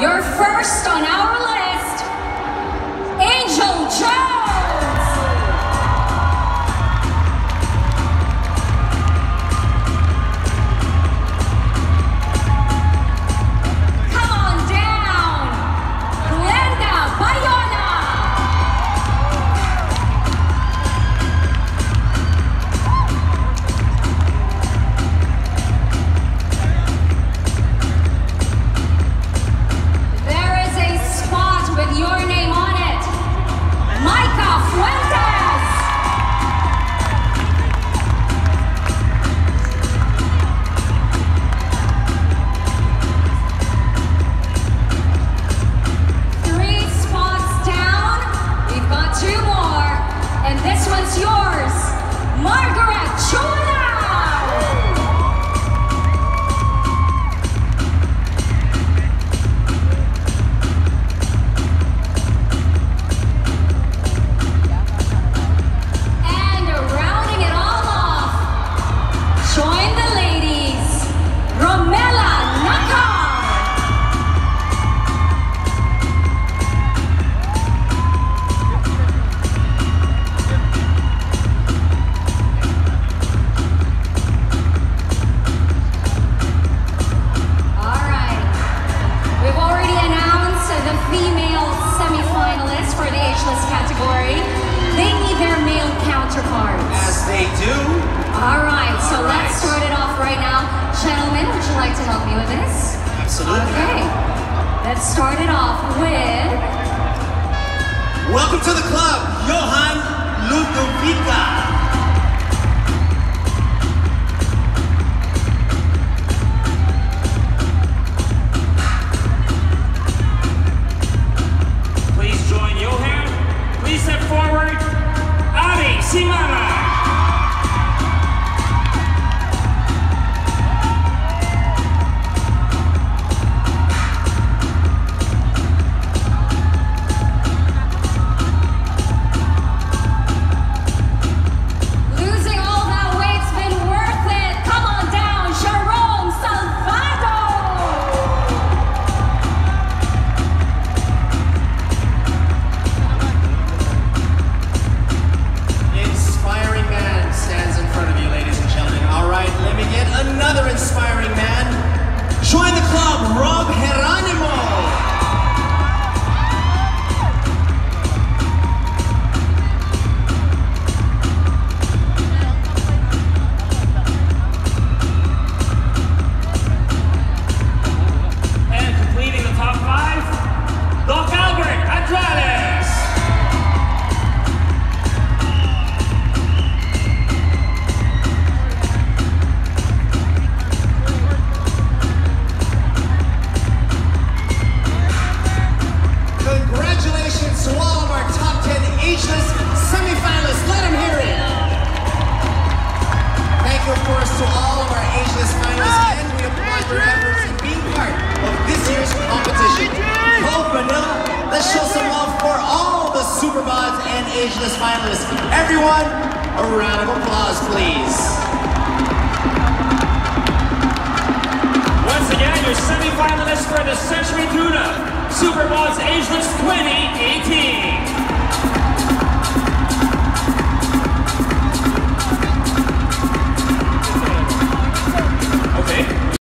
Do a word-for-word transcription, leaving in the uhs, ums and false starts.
Your first on our list, Angel Jones. Come on down, Glenda Bayona. There is a spot with your name on it, Micah Fuentes. Three spots down, we've got two more, and this one's yours, Margaret Chula. And rounding it all off, join the ladies, Romella Nakar. All right, we've already announced the female semi-finalists for the ageless category. They need their male counterparts. As they do. All right, so All let's right. start it off right now. Gentlemen, would you like to help me with this? Absolutely. Okay, let's start it off with... Welcome to the club, Johan Ludovica. Please join Johan. Please step forward. Ari Simama. Losing all that weight's been worth it. Come on down, Jerome Salvado. Inspiring man stands in front of you, ladies and gentlemen. All right, let me get another inspiring man. Join the club, Rob Geronimo. And completing the top five, Doc Albert Andrades. Congratulations to all of our top ten ageless semifinalists. Let them hear it. Thank you, of course, to all of our ageless finalists, and we applaud their efforts in being part of this year's competition. Coke Vanilla, let's show some love for all the Superbods and ageless finalists. Everyone, a round of applause, please. Once again, your semi-finalists for the Century Tuna Superbods Ageless twenty eighteen.